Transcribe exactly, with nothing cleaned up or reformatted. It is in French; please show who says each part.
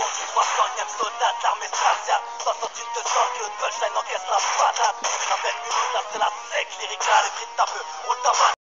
Speaker 1: du trois centième soldat de l'armée spatiale. soixante-huit deux cents que de punchline encaisse la patate. Je rappelle mieux, là c'est la sec, lyrical et vite ta peu.